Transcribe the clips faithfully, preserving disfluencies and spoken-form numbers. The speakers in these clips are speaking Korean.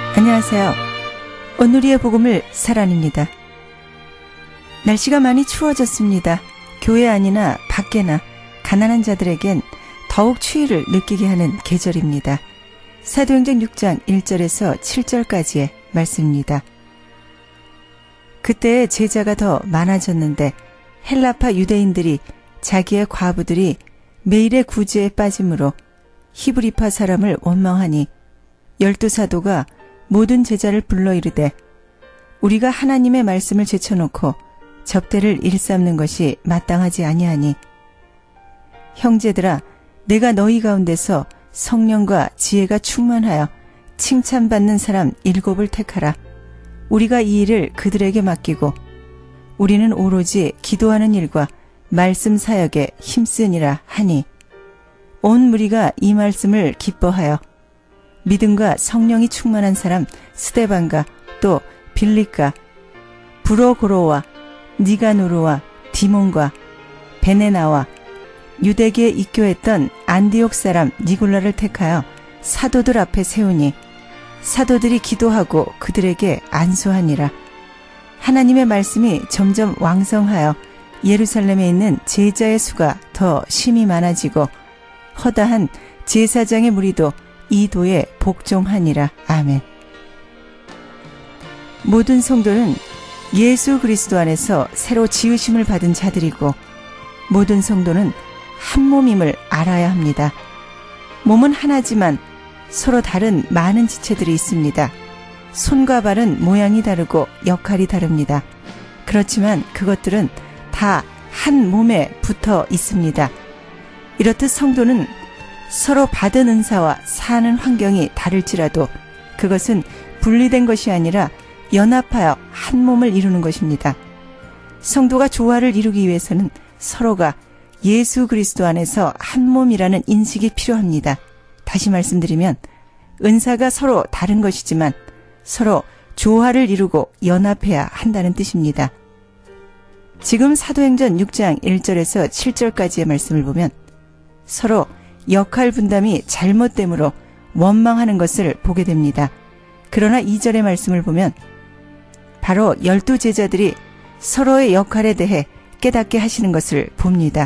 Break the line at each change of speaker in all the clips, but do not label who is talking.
안녕하세요. 오누리의 복음을 사랑입니다. 날씨가 많이 추워졌습니다. 교회 안이나 밖에나 가난한 자들에겐 더욱 추위를 느끼게 하는 계절입니다. 사도행전 육 장 일 절에서 칠 절까지의 말씀입니다. 그때 제자가 더 많아졌는데 헬라파 유대인들이 자기의 과부들이 매일의 구제에 빠짐으로 히브리파 사람을 원망하니 열두 사도가 모든 제자를 불러 이르되 우리가 하나님의 말씀을 제쳐놓고 접대를 일삼는 것이 마땅하지 아니하니 형제들아 내가 너희 가운데서 성령과 지혜가 충만하여 칭찬받는 사람 일곱을 택하라. 우리가 이 일을 그들에게 맡기고 우리는 오로지 기도하는 일과 말씀 사역에 힘쓰니라 하니 온 무리가 이 말씀을 기뻐하여 믿음과 성령이 충만한 사람 스데반과 또 빌립과 브로고로와 니가노르와 디몬과 베네나와 유대계에 입교했던 안디옥 사람 니골라를 택하여 사도들 앞에 세우니 사도들이 기도하고 그들에게 안수하니라. 하나님의 말씀이 점점 왕성하여 예루살렘에 있는 제자의 수가 더 심히 많아지고 허다한 제사장의 무리도 이 도에 복종하니라. 아멘. 모든 성도는 예수 그리스도 안에서 새로 지으심을 받은 자들이고 모든 성도는 한 몸임을 알아야 합니다. 몸은 하나지만 서로 다른 많은 지체들이 있습니다. 손과 발은 모양이 다르고 역할이 다릅니다. 그렇지만 그것들은 다 한 몸에 붙어 있습니다. 이렇듯 성도는 서로 받은 은사와 사는 환경이 다를지라도 그것은 분리된 것이 아니라 연합하여 한 몸을 이루는 것입니다. 성도가 조화를 이루기 위해서는 서로가 예수 그리스도 안에서 한 몸이라는 인식이 필요합니다. 다시 말씀드리면 은사가 서로 다른 것이지만 서로 조화를 이루고 연합해야 한다는 뜻입니다. 지금 사도행전 육 장 일 절에서 칠 절까지의 말씀을 보면 서로 역할 분담이 잘못됨으로 원망하는 것을 보게 됩니다. 그러나 이 절의 말씀을 보면 바로 열두 제자들이 서로의 역할에 대해 깨닫게 하시는 것을 봅니다.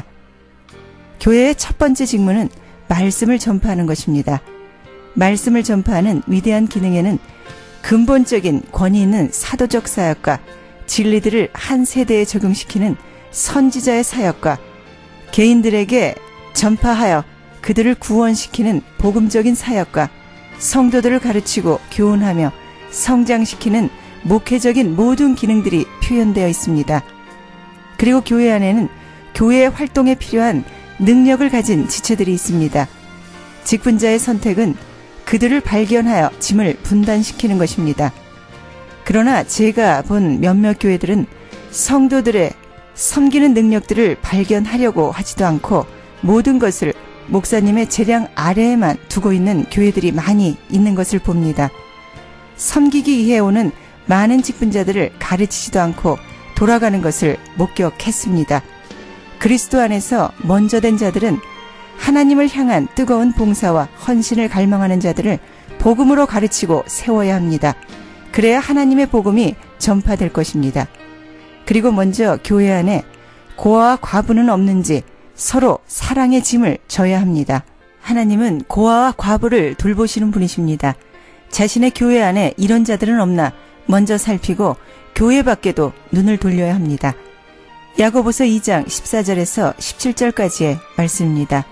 교회의 첫 번째 직무는 말씀을 전파하는 것입니다. 말씀을 전파하는 위대한 기능에는 근본적인 권위 있는 사도적 사역과 진리들을 한 세대에 적용시키는 선지자의 사역과 개인들에게 전파하여 그들을 구원시키는 복음적인 사역과 성도들을 가르치고 교훈하며 성장시키는 목회적인 모든 기능들이 표현되어 있습니다. 그리고 교회 안에는 교회의 활동에 필요한 능력을 가진 지체들이 있습니다. 직분자의 선택은 그들을 발견하여 짐을 분단시키는 것입니다. 그러나 제가 본 몇몇 교회들은 성도들의 섬기는 능력들을 발견하려고 하지도 않고 모든 것을 목사님의 재량 아래에만 두고 있는 교회들이 많이 있는 것을 봅니다. 섬기기 위해 오는 많은 직분자들을 가르치지도 않고 돌아가는 것을 목격했습니다. 그리스도 안에서 먼저 된 자들은 하나님을 향한 뜨거운 봉사와 헌신을 갈망하는 자들을 복음으로 가르치고 세워야 합니다. 그래야 하나님의 복음이 전파될 것입니다. 그리고 먼저 교회 안에 고아와 과부는 없는지 서로 사랑의 짐을 져야 합니다. 하나님은 고아와 과부를 돌보시는 분이십니다. 자신의 교회 안에 이런 자들은 없나 먼저 살피고 교회 밖에도 눈을 돌려야 합니다. 야고보서 이 장 십사 절에서 십칠 절까지의 말씀입니다.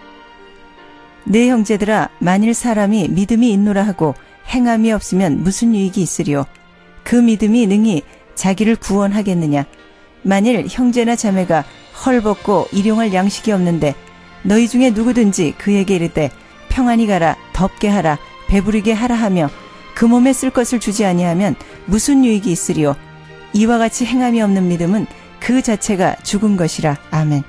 네 형제들아 만일 사람이 믿음이 있노라 하고 행함이 없으면 무슨 유익이 있으리요. 그 믿음이 능히 자기를 구원하겠느냐. 만일 형제나 자매가 헐벗고 일용할 양식이 없는데 너희 중에 누구든지 그에게 이르되 평안히 가라 덥게 하라 배부르게 하라 하며 그 몸에 쓸 것을 주지 아니하면 무슨 유익이 있으리요. 이와 같이 행함이 없는 믿음은 그 자체가 죽은 것이라. 아멘.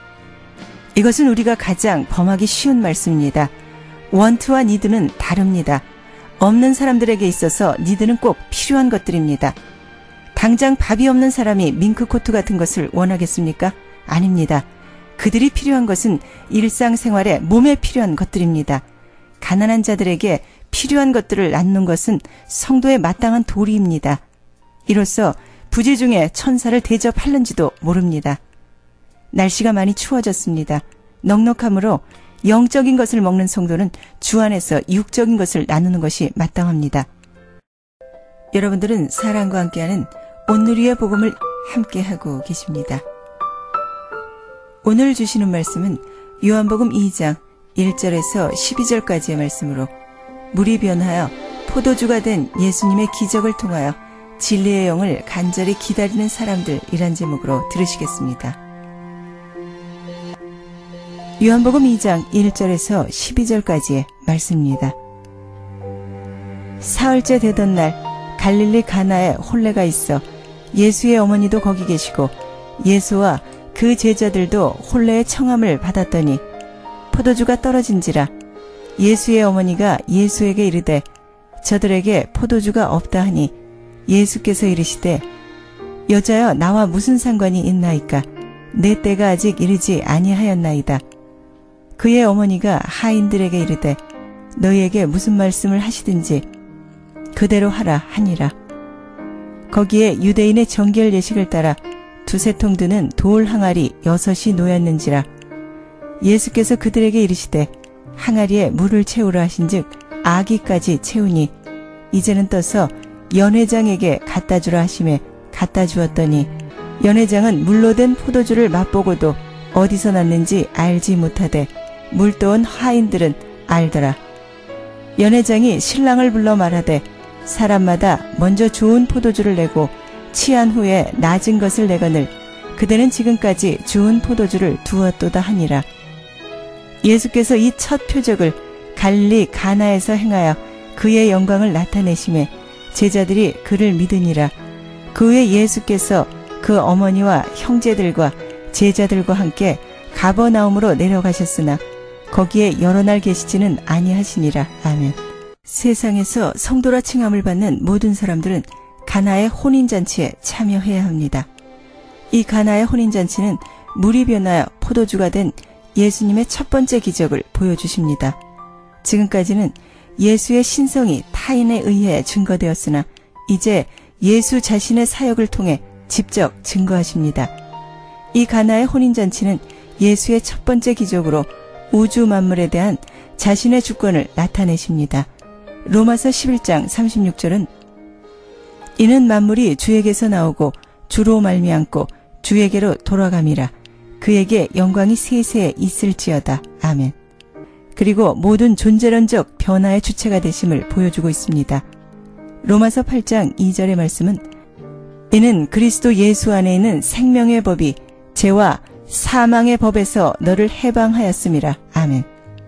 이것은 우리가 가장 범하기 쉬운 말씀입니다. 원트와 니드는 다릅니다. 없는 사람들에게 있어서 니드는 꼭 필요한 것들입니다. 당장 밥이 없는 사람이 밍크코트 같은 것을 원하겠습니까? 아닙니다. 그들이 필요한 것은 일상생활에 몸에 필요한 것들입니다. 가난한 자들에게 필요한 것들을 낳는 것은 성도의 마땅한 도리입니다. 이로써 부재 중에 천사를 대접하는지도 모릅니다. 날씨가 많이 추워졌습니다. 넉넉함으로 영적인 것을 먹는 성도는 주 안에서 육적인 것을 나누는 것이 마땅합니다. 여러분들은 사랑과 함께하는 온누리의 복음을 함께하고 계십니다. 오늘 주시는 말씀은 요한복음 이 장 일 절에서 십이 절까지의 말씀으로 물이 변하여 포도주가 된 예수님의 기적을 통하여 진리의 영을 간절히 기다리는 사람들이란 제목으로 들으시겠습니다. 요한복음 이 장 일 절에서 십이 절까지의 말씀입니다. 사흘째 되던 날 갈릴리 가나에 혼례가 있어 예수의 어머니도 거기 계시고 예수와 그 제자들도 혼례의 청함을 받았더니 포도주가 떨어진지라 예수의 어머니가 예수에게 이르되 저들에게 포도주가 없다 하니 예수께서 이르시되 여자여 나와 무슨 상관이 있나이까 내 때가 아직 이르지 아니하였나이다. 그의 어머니가 하인들에게 이르되 너희에게 무슨 말씀을 하시든지 그대로 하라 하니라. 거기에 유대인의 정결 예식을 따라 두세 통 드는 돌 항아리 여섯이 놓였는지라. 예수께서 그들에게 이르시되 항아리에 물을 채우라 하신즉 아기까지 채우니 이제는 떠서 연회장에게 갖다 주라 하시매 갖다 주었더니 연회장은 물로 된 포도주를 맛보고도 어디서 났는지 알지 못하되 물떠온 하인들은 알더라. 연회장이 신랑을 불러 말하되 사람마다 먼저 좋은 포도주를 내고 취한 후에 낮은 것을 내거늘 그대는 지금까지 좋은 포도주를 두었도다 하니라. 예수께서 이 첫 표적을 갈릴리 가나에서 행하여 그의 영광을 나타내심에 제자들이 그를 믿으니라. 그 후에 예수께서 그 어머니와 형제들과 제자들과 함께 가버나움으로 내려가셨으나 거기에 여러 날 계시지는 아니하시니라. 아멘. 세상에서 성도라 칭함을 받는 모든 사람들은 가나의 혼인잔치에 참여해야 합니다. 이 가나의 혼인잔치는 물이 변하여 포도주가 된 예수님의 첫 번째 기적을 보여주십니다. 지금까지는 예수의 신성이 타인에 의해 증거되었으나 이제 예수 자신의 사역을 통해 직접 증거하십니다. 이 가나의 혼인잔치는 예수의 첫 번째 기적으로 우주 만물에 대한 자신의 주권을 나타내십니다. 로마서 십일 장 삼십육 절은 이는 만물이 주에게서 나오고 주로 말미암고 주에게로 돌아감이라. 그에게 영광이 세세 있을지어다. 아멘. 그리고 모든 존재론적 변화의 주체가 되심을 보여주고 있습니다. 로마서 팔 장 이 절의 말씀은 이는 그리스도 예수 안에 있는 생명의 법이 죄와 사망의 법에서 너를 해방하였음이라. 아멘.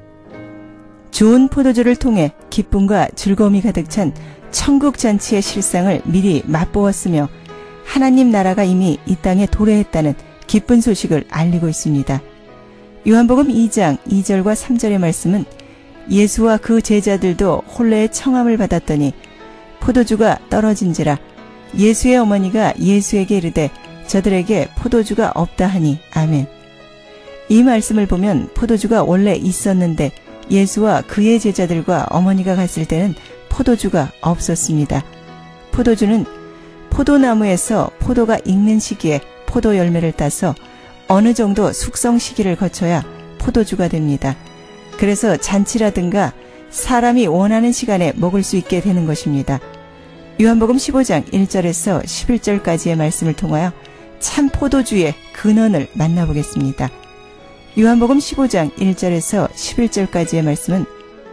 좋은 포도주를 통해 기쁨과 즐거움이 가득 찬 천국 잔치의 실상을 미리 맛보았으며 하나님 나라가 이미 이 땅에 도래했다는 기쁜 소식을 알리고 있습니다. 요한복음 이 장 이 절과 삼 절의 말씀은 예수와 그 제자들도 혼례의 청함을 받았더니 포도주가 떨어진지라 예수의 어머니가 예수에게 이르되 저들에게 포도주가 없다 하니. 아멘. 이 말씀을 보면 포도주가 원래 있었는데 예수와 그의 제자들과 어머니가 갔을 때는 포도주가 없었습니다. 포도주는 포도나무에서 포도가 익는 시기에 포도 열매를 따서 어느 정도 숙성 시기를 거쳐야 포도주가 됩니다. 그래서 잔치라든가 사람이 원하는 시간에 먹을 수 있게 되는 것입니다. 요한복음 십오 장 일 절에서 십일 절까지의 말씀을 통하여 참 포도주의 근원을 만나보겠습니다. 요한복음 십오 장 일 절에서 십일 절까지의 말씀은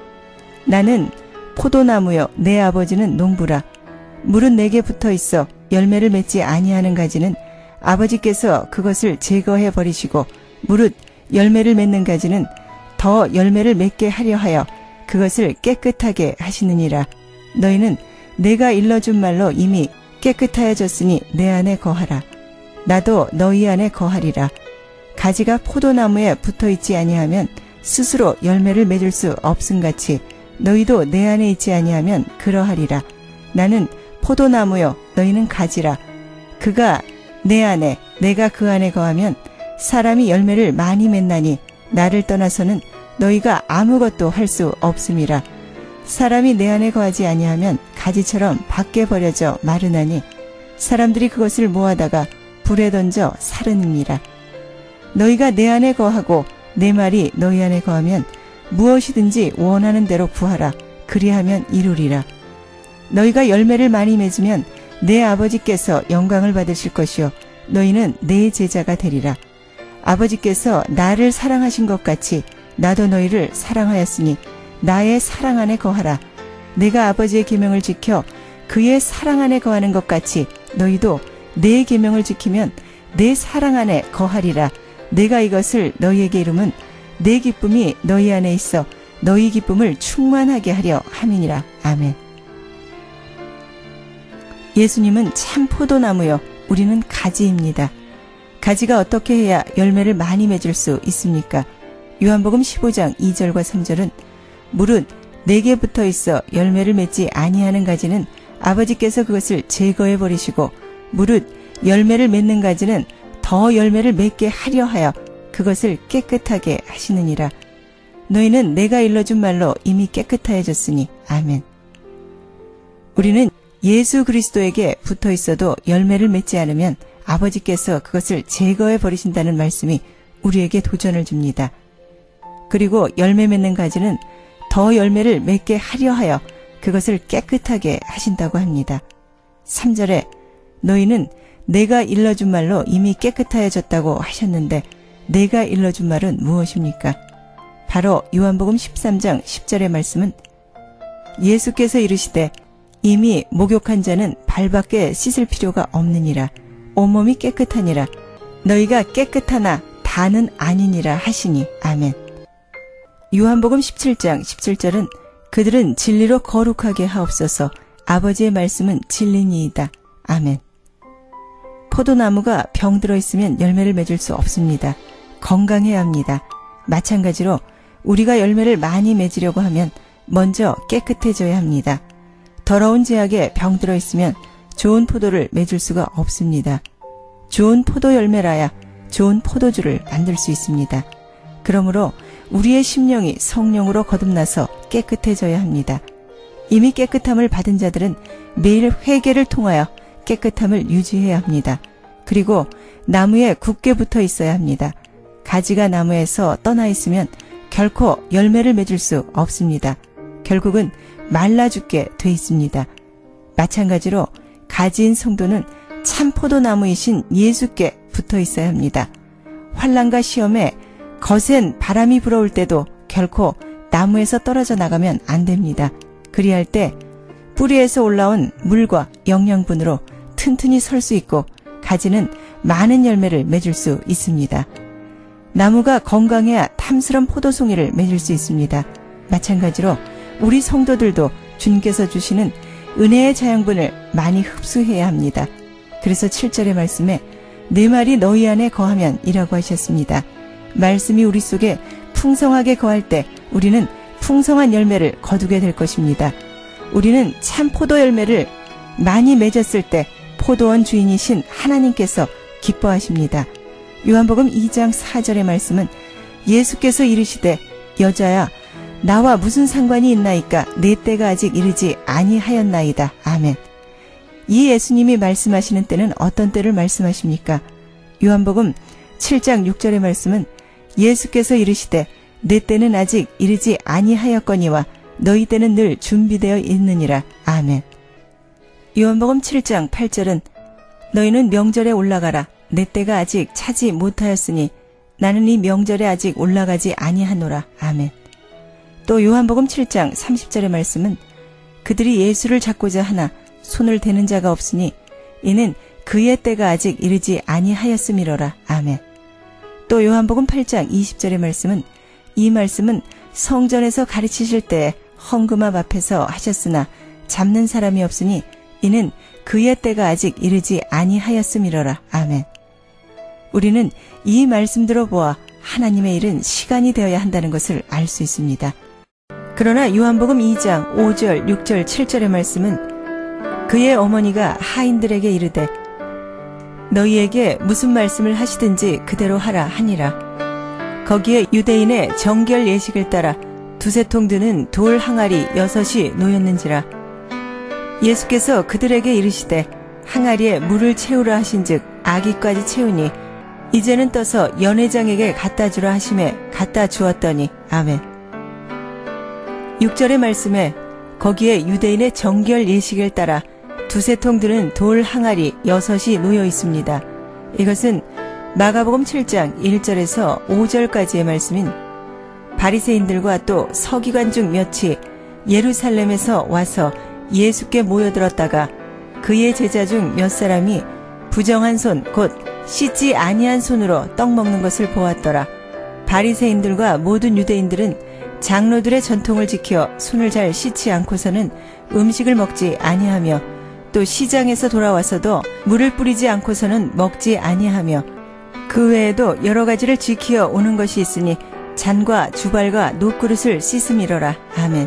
나는 포도나무요 내 아버지는 농부라. 물은 내게 붙어 있어 열매를 맺지 아니하는 가지는 아버지께서 그것을 제거해 버리시고 무릇 열매를 맺는 가지는 더 열매를 맺게 하려 하여 그것을 깨끗하게 하시느니라. 너희는 내가 일러준 말로 이미 깨끗하여졌으니 내 안에 거하라. 나도 너희 안에 거하리라. 가지가 포도나무에 붙어 있지 아니하면 스스로 열매를 맺을 수 없음같이 너희도 내 안에 있지 아니하면 그러하리라. 나는 포도나무요 너희는 가지라. 그가 내 안에 내가 그 안에 거하면 사람이 열매를 많이 맺나니 나를 떠나서는 너희가 아무것도 할 수 없음이라. 사람이 내 안에 거하지 아니하면 가지처럼 밖에 버려져 마르나니 사람들이 그것을 모아다가 불에 던져 사르느니라. 너희가 내 안에 거하고 내 말이 너희 안에 거하면 무엇이든지 원하는 대로 구하라. 그리하면 이루리라. 너희가 열매를 많이 맺으면 내 아버지께서 영광을 받으실 것이요 너희는 내 제자가 되리라. 아버지께서 나를 사랑하신 것 같이 나도 너희를 사랑하였으니 나의 사랑 안에 거하라. 내가 아버지의 계명을 지켜 그의 사랑 안에 거하는 것 같이 너희도 내 계명을 지키면 내 사랑 안에 거하리라. 내가 이것을 너희에게 이름은 내 기쁨이 너희 안에 있어 너희 기쁨을 충만하게 하려 함이니라. 아멘. 예수님은 참 포도나무요 우리는 가지입니다. 가지가 어떻게 해야 열매를 많이 맺을 수 있습니까? 요한복음 십오 장 이 절과 삼 절은 무릇 내게 붙어 있어 열매를 맺지 아니하는 가지는 아버지께서 그것을 제거해 버리시고 무릇 열매를 맺는 가지는 더 열매를 맺게 하려 하여 그것을 깨끗하게 하시느니라. 너희는 내가 일러준 말로 이미 깨끗하여졌으니. 아멘. 우리는 예수 그리스도에게 붙어 있어도 열매를 맺지 않으면 아버지께서 그것을 제거해 버리신다는 말씀이 우리에게 도전을 줍니다. 그리고 열매 맺는 가지는 더 열매를 맺게 하려 하여 그것을 깨끗하게 하신다고 합니다. 삼 절에 너희는 내가 일러준 말로 이미 깨끗하여졌다고 하셨는데 내가 일러준 말은 무엇입니까? 바로 요한복음 십삼 장 십 절의 말씀은 예수께서 이르시되 이미 목욕한 자는 발밖에 씻을 필요가 없느니라. 온몸이 깨끗하니라. 너희가 깨끗하나 다는 아니니라 하시니. 아멘. 요한복음 십칠 장 십칠 절은 그들은 진리로 거룩하게 하옵소서. 아버지의 말씀은 진리니이다. 아멘. 포도나무가 병들어 있으면 열매를 맺을 수 없습니다. 건강해야 합니다. 마찬가지로 우리가 열매를 많이 맺으려고 하면 먼저 깨끗해져야 합니다. 더러운 제약에 병들어 있으면 좋은 포도를 맺을 수가 없습니다. 좋은 포도 열매라야 좋은 포도주를 만들 수 있습니다. 그러므로 우리의 심령이 성령으로 거듭나서 깨끗해져야 합니다. 이미 깨끗함을 받은 자들은 매일 회개를 통하여 깨끗함을 유지해야 합니다. 그리고 나무에 굳게 붙어 있어야 합니다. 가지가 나무에서 떠나 있으면 결코 열매를 맺을 수 없습니다. 결국은 말라 죽게 돼 있습니다. 마찬가지로 가지인 성도는 참 포도나무이신 예수께 붙어 있어야 합니다. 환난과 시험에 거센 바람이 불어올 때도 결코 나무에서 떨어져 나가면 안 됩니다. 그리할 때 뿌리에서 올라온 물과 영양분으로 튼튼히 설 수 있고 가지는 많은 열매를 맺을 수 있습니다. 나무가 건강해야 탐스런 포도송이를 맺을 수 있습니다. 마찬가지로 우리 성도들도 주님께서 주시는 은혜의 자양분을 많이 흡수해야 합니다. 그래서 칠 절의 말씀에 내 말이 너희 안에 거하면 이라고 하셨습니다. 말씀이 우리 속에 풍성하게 거할 때 우리는 풍성한 열매를 거두게 될 것입니다. 우리는 참 포도 열매를 많이 맺었을 때 포도원 주인이신 하나님께서 기뻐하십니다. 요한복음 이 장 사 절의 말씀은 예수께서 이르시되 여자야 나와 무슨 상관이 있나이까 내 때가 아직 이르지 아니하였나이다. 아멘. 이 예수님이 말씀하시는 때는 어떤 때를 말씀하십니까? 요한복음 칠 장 육 절의 말씀은 예수께서 이르시되 내 때는 아직 이르지 아니하였거니와 너희 때는 늘 준비되어 있느니라. 아멘. 요한복음 칠 장 팔 절은 너희는 명절에 올라가라. 내 때가 아직 차지 못하였으니 나는 이 명절에 아직 올라가지 아니하노라. 아멘. 또 요한복음 칠 장 삼십 절의 말씀은 그들이 예수를 잡고자 하나 손을 대는 자가 없으니 이는 그의 때가 아직 이르지 아니하였음이로라. 아멘. 또 요한복음 팔 장 이십 절의 말씀은 이 말씀은 성전에서 가르치실 때에 헌금함 앞에서 하셨으나 잡는 사람이 없으니 이는 그의 때가 아직 이르지 아니하였음이로라. 아멘. 우리는 이 말씀대로 보아 하나님의 일은 시간이 되어야 한다는 것을 알 수 있습니다. 그러나 요한복음 이 장 오 절, 육 절, 칠 절의 말씀은 그의 어머니가 하인들에게 이르되 너희에게 무슨 말씀을 하시든지 그대로 하라 하니라. 거기에 유대인의 정결 예식을 따라 두세 통 드는 돌 항아리 여섯이 놓였는지라. 예수께서 그들에게 이르시되 항아리에 물을 채우라 하신즉 아기까지 채우니 이제는 떠서 연회장에게 갖다 주라 하심에 갖다 주었더니 아멘. 육 절의 말씀에 거기에 유대인의 정결 예식을 따라 두세 통 드는 돌 항아리 여섯이 놓여 있습니다. 이것은 마가복음 칠 장 일 절에서 오 절까지의 말씀인 바리새인들과 또 서기관 중 몇이 예루살렘에서 와서 예수께 모여들었다가 그의 제자 중 몇 사람이 부정한 손 곧 씻지 아니한 손으로 떡 먹는 것을 보았더라. 바리새인들과 모든 유대인들은 장로들의 전통을 지켜 손을 잘 씻지 않고서는 음식을 먹지 아니하며 또 시장에서 돌아와서도 물을 뿌리지 않고서는 먹지 아니하며 그 외에도 여러 가지를 지키어 오는 것이 있으니 잔과 주발과 녹그릇을 씻음이로라. 아멘.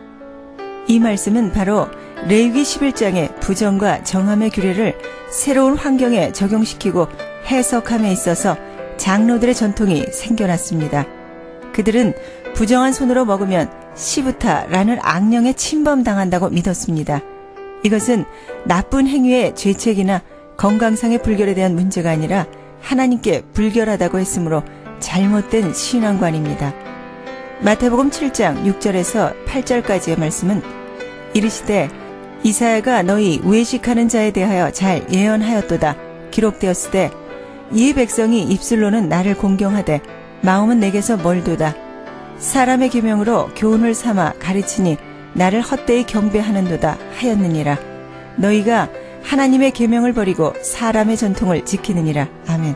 이 말씀은 바로 레위기 십일 장의 부정과 정함의 규례를 새로운 환경에 적용시키고 해석함에 있어서 장로들의 전통이 생겨났습니다. 그들은 부정한 손으로 먹으면 시부타라는 악령에 침범당한다고 믿었습니다. 이것은 나쁜 행위의 죄책이나 건강상의 불결에 대한 문제가 아니라 하나님께 불결하다고 했으므로 잘못된 신앙관입니다. 마태복음 칠 장 육 절에서 팔 절까지의 말씀은 이르시되 이사야가 너희 외식하는 자에 대하여 잘 예언하였도다. 기록되었으되 이 백성이 입술로는 나를 공경하되 마음은 내게서 멀도다. 사람의 계명으로 교훈을 삼아 가르치니 나를 헛되이 경배하는도다 하였느니라. 너희가 하나님의 계명을 버리고 사람의 전통을 지키느니라. 아멘.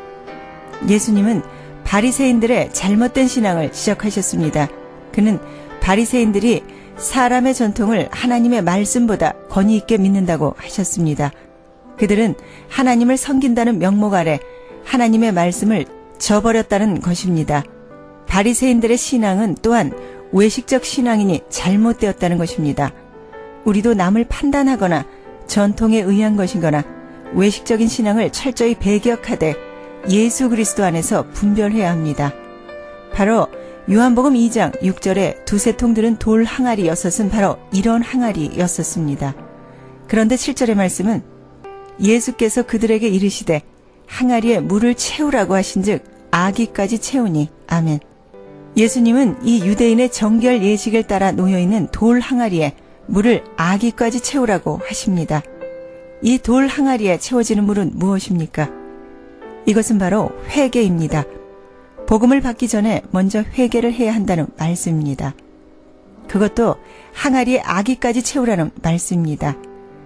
예수님은 바리새인들의 잘못된 신앙을 지적하셨습니다. 그는 바리새인들이 사람의 전통을 하나님의 말씀보다 권위 있게 믿는다고 하셨습니다. 그들은 하나님을 섬긴다는 명목 아래 하나님의 말씀을 저버렸다는 것입니다. 바리새인들의 신앙은 또한 외식적 신앙이니 잘못되었다는 것입니다. 우리도 남을 판단하거나 전통에 의한 것이거나 외식적인 신앙을 철저히 배격하되 예수 그리스도 안에서 분별해야 합니다. 바로 요한복음 이 장 육 절에 두세 통 드는 돌 항아리 여섯은 바로 이런 항아리였었습니다. 그런데 칠 절의 말씀은 예수께서 그들에게 이르시되 항아리에 물을 채우라고 하신즉 아기까지 채우니 아멘. 예수님은 이 유대인의 정결 예식을 따라 놓여있는 돌 항아리에 물을 아기까지 채우라고 하십니다. 이 돌 항아리에 채워지는 물은 무엇입니까? 이것은 바로 회개입니다. 복음을 받기 전에 먼저 회개를 해야 한다는 말씀입니다. 그것도 항아리에 아기까지 채우라는 말씀입니다.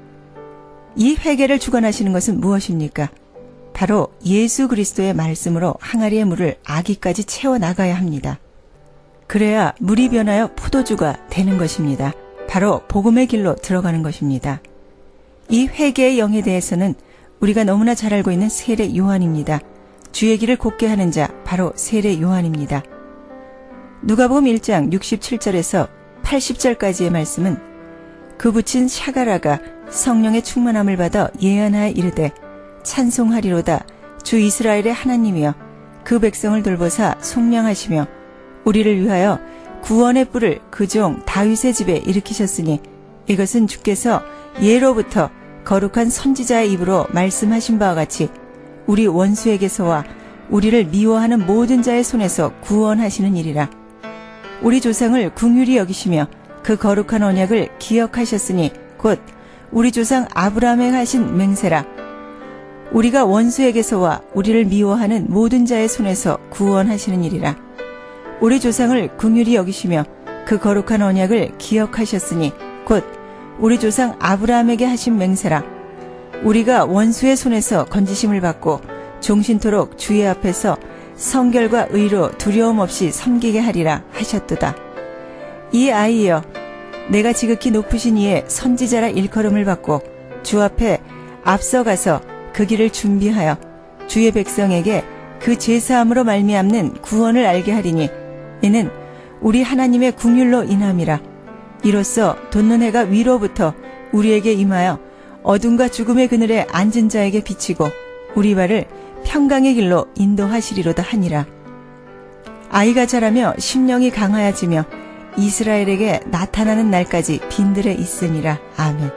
이 회개를 주관하시는 것은 무엇입니까? 바로 예수 그리스도의 말씀으로 항아리의 물을 아기까지 채워나가야 합니다. 그래야 물이 변하여 포도주가 되는 것입니다. 바로 복음의 길로 들어가는 것입니다. 이 회개의 영에 대해서는 우리가 너무나 잘 알고 있는 세례 요한입니다. 주의 길을 곧게 하는 자 바로 세례 요한입니다. 누가복음 일 장 육십칠 절에서 팔십 절까지의 말씀은 그 붙인 샤가라가 성령의 충만함을 받아 예언하여 이르되 찬송하리로다 주 이스라엘의 하나님이여 그 백성을 돌보사 속량하시며 우리를 위하여 구원의 뿔을 그 종 다윗의 집에 일으키셨으니 이것은 주께서 예로부터 거룩한 선지자의 입으로 말씀하신 바와 같이 우리 원수에게서와 우리를 미워하는 모든 자의 손에서 구원하시는 일이라. 우리 조상을 긍휼히 여기시며 그 거룩한 언약을 기억하셨으니 곧 우리 조상 아브라함에 하신 맹세라. 우리가 원수에게서와 우리를 미워하는 모든 자의 손에서 구원하시는 일이라. 우리 조상을 긍휼히 여기시며 그 거룩한 언약을 기억하셨으니 곧 우리 조상 아브라함에게 하신 맹세라. 우리가 원수의 손에서 건지심을 받고 종신토록 주의 앞에서 성결과 의로 두려움 없이 섬기게 하리라 하셨도다. 이 아이여 내가 지극히 높으신 이의 선지자라 일컬음을 받고 주 앞에 앞서가서 그 길을 준비하여 주의 백성에게 그 제사함으로 말미암는 구원을 알게 하리니 이는 우리 하나님의 긍휼로 인함이라. 이로써 돋는 해가 위로부터 우리에게 임하여 어둠과 죽음의 그늘에 앉은 자에게 비치고 우리 발을 평강의 길로 인도하시리로다 하니라. 아이가 자라며 심령이 강하여지며 이스라엘에게 나타나는 날까지 빈들에 있으니라. 아멘.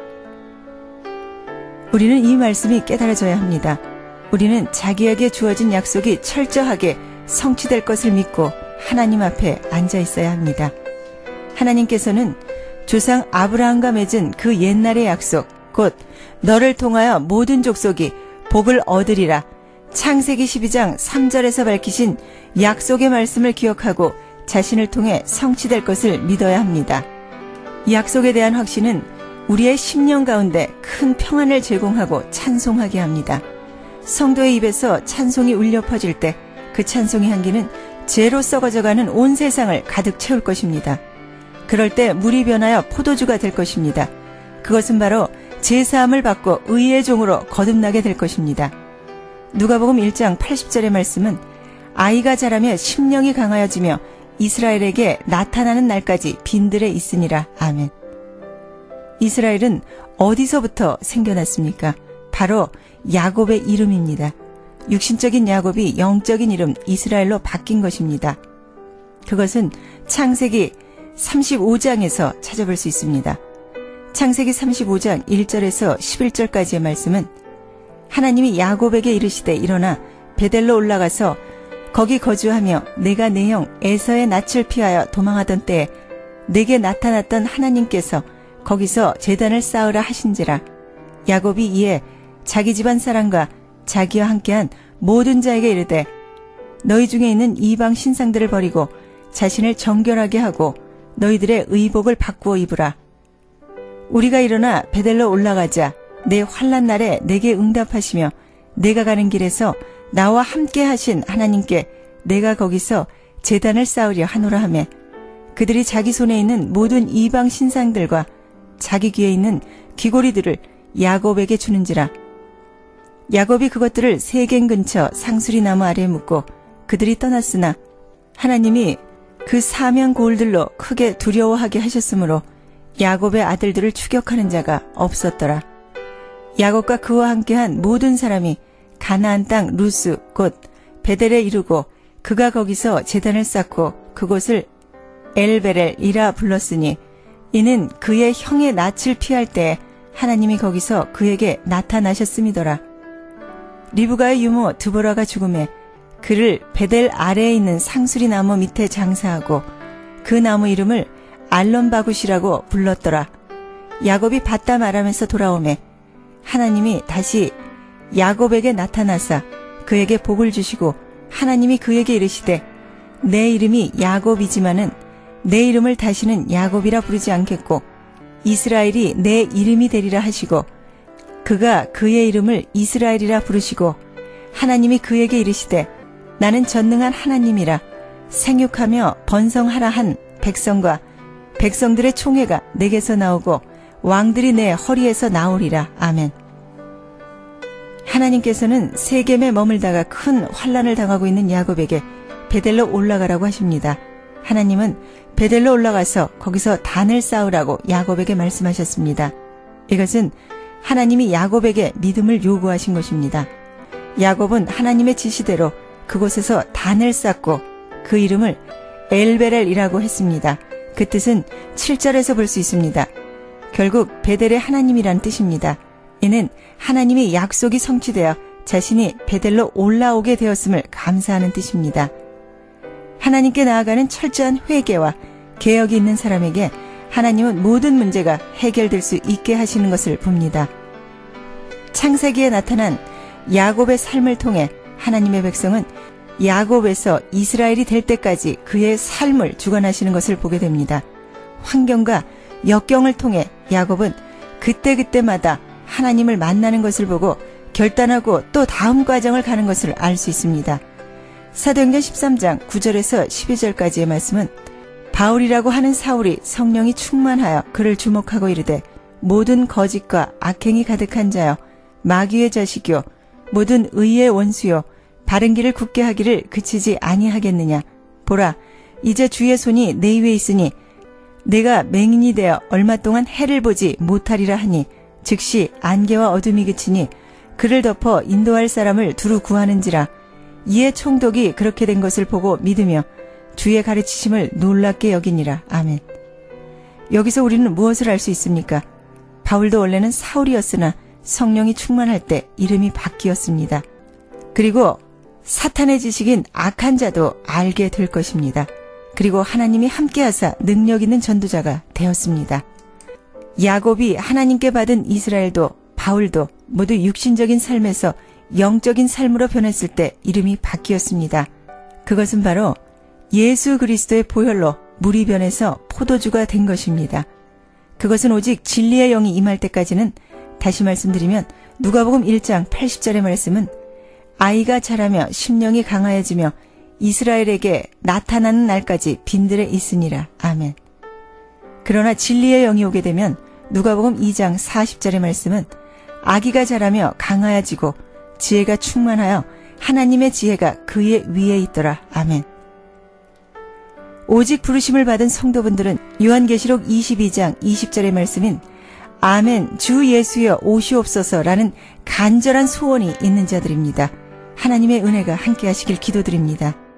우리는 이 말씀이 깨달아져야 합니다. 우리는 자기에게 주어진 약속이 철저하게 성취될 것을 믿고 하나님 앞에 앉아 있어야 합니다. 하나님께서는 조상 아브라함과 맺은 그 옛날의 약속, 곧 너를 통하여 모든 족속이 복을 얻으리라, 창세기 십이 장 삼 절에서 밝히신 약속의 말씀을 기억하고 자신을 통해 성취될 것을 믿어야 합니다. 이 약속에 대한 확신은 우리의 심령 가운데 큰 평안을 제공하고 찬송하게 합니다. 성도의 입에서 찬송이 울려 퍼질 때 그 찬송의 향기는 죄로 썩어져가는 온 세상을 가득 채울 것입니다. 그럴 때 물이 변하여 포도주가 될 것입니다. 그것은 바로 제사함을 받고 의의 종으로 거듭나게 될 것입니다. 누가복음 일 장 팔십 절의 말씀은 아이가 자라며 심령이 강하여지며 이스라엘에게 나타나는 날까지 빈들에 있으니라. 아멘. 이스라엘은 어디서부터 생겨났습니까? 바로 야곱의 이름입니다. 육신적인 야곱이 영적인 이름 이스라엘로 바뀐 것입니다. 그것은 창세기 삼십오 장에서 찾아볼 수 있습니다. 창세기 삼십오 장 일 절에서 십일 절까지의 말씀은 하나님이 야곱에게 이르시되 일어나 베델로 올라가서 거기 거주하며 내가 내 형 에서의 낯을 피하여 도망하던 때에 내게 나타났던 하나님께서 거기서 제단을 쌓으라 하신지라. 야곱이 이에 자기 집안 사람과 자기와 함께한 모든 자에게 이르되 너희 중에 있는 이방 신상들을 버리고 자신을 정결하게 하고 너희들의 의복을 바꾸어 입으라. 우리가 일어나 베델로 올라가자 내 환난 날에 내게 응답하시며 내가 가는 길에서 나와 함께 하신 하나님께 내가 거기서 제단을 쌓으려 하노라 하매 그들이 자기 손에 있는 모든 이방 신상들과 자기 귀에 있는 귀고리들을 야곱에게 주는지라. 야곱이 그것들을 세겜 근처 상수리 나무 아래에 묻고 그들이 떠났으나 하나님이 그 사면 고을들로 크게 두려워하게 하셨으므로 야곱의 아들들을 추격하는 자가 없었더라. 야곱과 그와 함께한 모든 사람이 가나안 땅 루스 곧 베델에 이르고 그가 거기서 제단을 쌓고 그곳을 엘베렐이라 불렀으니 이는 그의 형의 낯을 피할 때 하나님이 거기서 그에게 나타나셨음이더라. 리브가의 유모 드보라가 죽음에 그를 베델 아래에 있는 상수리 나무 밑에 장사하고 그 나무 이름을 알론바굿이라고 불렀더라. 야곱이 바담 아람에서 돌아오매 하나님이 다시 야곱에게 나타나사 그에게 복을 주시고 하나님이 그에게 이르시되 내 이름이 야곱이지만은 내 이름을 다시는 야곱이라 부르지 않겠고 이스라엘이 내 이름이 되리라 하시고 그가 그의 이름을 이스라엘이라 부르시고 하나님이 그에게 이르시되 나는 전능한 하나님이라 생육하며 번성하라 한 백성과 백성들의 총회가 내게서 나오고 왕들이 내 허리에서 나오리라. 아멘. 하나님께서는 세겜에 머물다가 큰 환난을 당하고 있는 야곱에게 베델로 올라가라고 하십니다. 하나님은 베델로 올라가서 거기서 단을 쌓으라고 야곱에게 말씀하셨습니다. 이것은 하나님이 야곱에게 믿음을 요구하신 것입니다. 야곱은 하나님의 지시대로 그곳에서 단을 쌓고 그 이름을 엘베렐이라고 했습니다. 그 뜻은 칠 절에서 볼 수 있습니다. 결국 베델의 하나님이란 뜻입니다. 이는 하나님의 약속이 성취되어 자신이 베델로 올라오게 되었음을 감사하는 뜻입니다. 하나님께 나아가는 철저한 회개와 개혁이 있는 사람에게 하나님은 모든 문제가 해결될 수 있게 하시는 것을 봅니다. 창세기에 나타난 야곱의 삶을 통해 하나님의 백성은 야곱에서 이스라엘이 될 때까지 그의 삶을 주관하시는 것을 보게 됩니다. 환경과 역경을 통해 야곱은 그때그때마다 하나님을 만나는 것을 보고 결단하고 또 다음 과정을 가는 것을 알 수 있습니다. 사도행전 십삼 장 구 절에서 십이 절까지의 말씀은 바울이라고 하는 사울이 성령이 충만하여 그를 주목하고 이르되 모든 거짓과 악행이 가득한 자여 마귀의 자식이요 모든 의의 원수요 바른 길을 굳게 하기를 그치지 아니하겠느냐. 보라 이제 주의 손이 내 위에 있으니 내가 맹인이 되어 얼마 동안 해를 보지 못하리라 하니 즉시 안개와 어둠이 그치니 그를 덮어 인도할 사람을 두루 구하는지라. 이에 총독이 그렇게 된 것을 보고 믿으며 주의 가르치심을 놀랍게 여기니라. 아멘. 여기서 우리는 무엇을 알 수 있습니까? 바울도 원래는 사울이었으나 성령이 충만할 때 이름이 바뀌었습니다. 그리고 사탄의 지식인 악한 자도 알게 될 것입니다. 그리고 하나님이 함께하사 능력 있는 전도자가 되었습니다. 야곱이 하나님께 받은 이스라엘도 바울도 모두 육신적인 삶에서 영적인 삶으로 변했을 때 이름이 바뀌었습니다. 그것은 바로 예수 그리스도의 보혈로 물이 변해서 포도주가 된 것입니다. 그것은 오직 진리의 영이 임할 때까지는, 다시 말씀드리면 누가복음 일 장 팔십 절의 말씀은 아이가 자라며 심령이 강하여지며 이스라엘에게 나타나는 날까지 빈들에 있으니라. 아멘. 그러나 진리의 영이 오게 되면 누가복음 이 장 사십 절의 말씀은 아기가 자라며 강하여지고 지혜가 충만하여 하나님의 지혜가 그의 위에 있더라. 아멘. 오직 부르심을 받은 성도분들은 요한계시록 이십이 장 이십 절의 말씀인 아멘 주 예수여 오시옵소서라는 간절한 소원이 있는 자들입니다. 하나님의 은혜가 함께 하시길 기도드립니다.